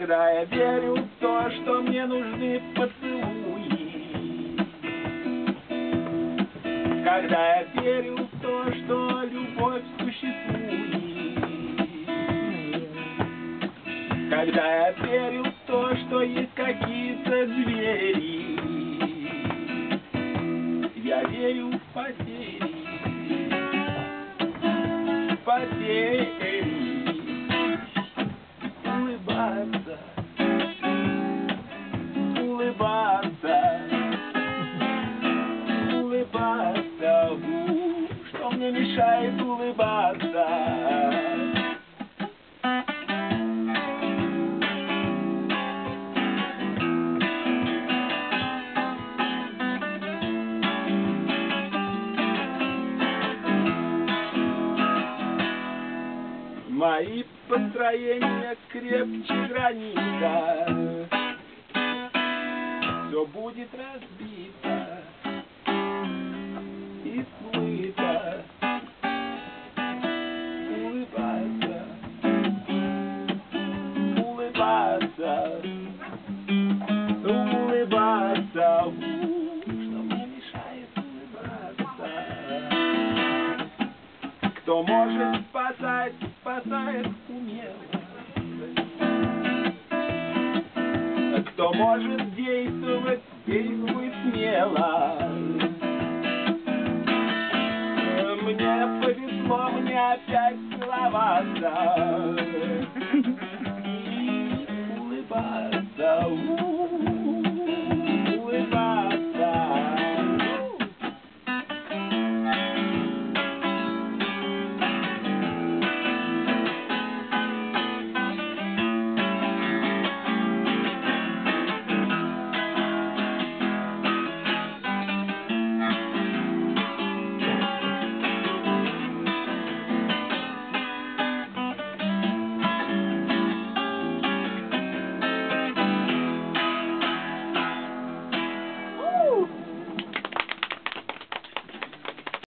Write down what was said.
Когда я верю в то, что мне нужны поцелуи, когда я верю в то, что любовь существует, когда я верю в то, что есть какие-то звери, я верю в потери, улыбаться, что мне мешает улыбаться? Мои построения крепче гранита, все будет разбито и смыто. Улыбаться, что мне мешает улыбаться? Кто может спасать, спасает умело. Кто может действовать, действует смело. Мне повезло, мне опять целоваться и улыбаться.